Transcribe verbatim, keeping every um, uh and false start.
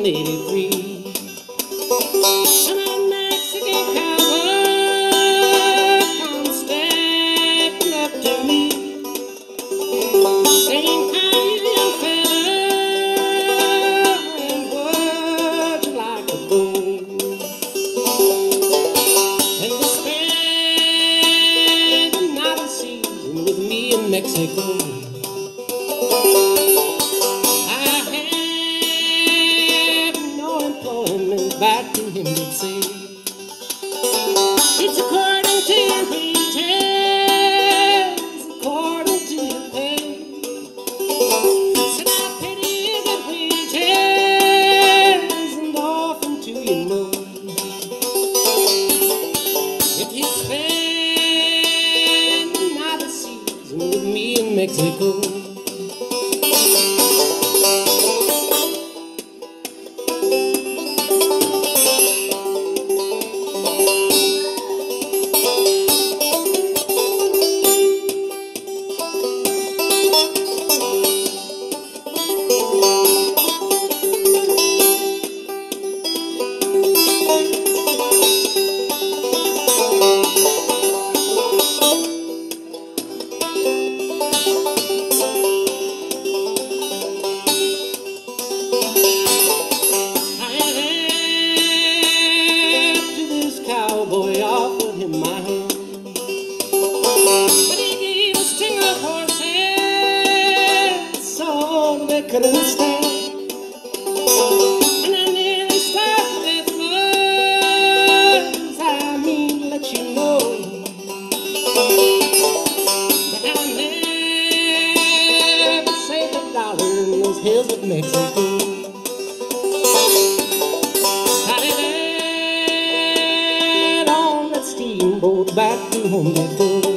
eighty-three. Some old Mexican cowboy come stepping up to me, saying, "How you young fella, and would you like to go and to spend another season with me in Mexico?" Back to him he'd say, "It's according to your wages, according to your pay. Said I pity you good wages, and often to you know. If you spend another season with me in Mexico." Boy, offered him my hand, but he gave a string of horses so they couldn't stand, and I nearly stopped their floors. I mean to let you know that I never saved a dollar in those hills of Mexico. Steamboat back to home they go.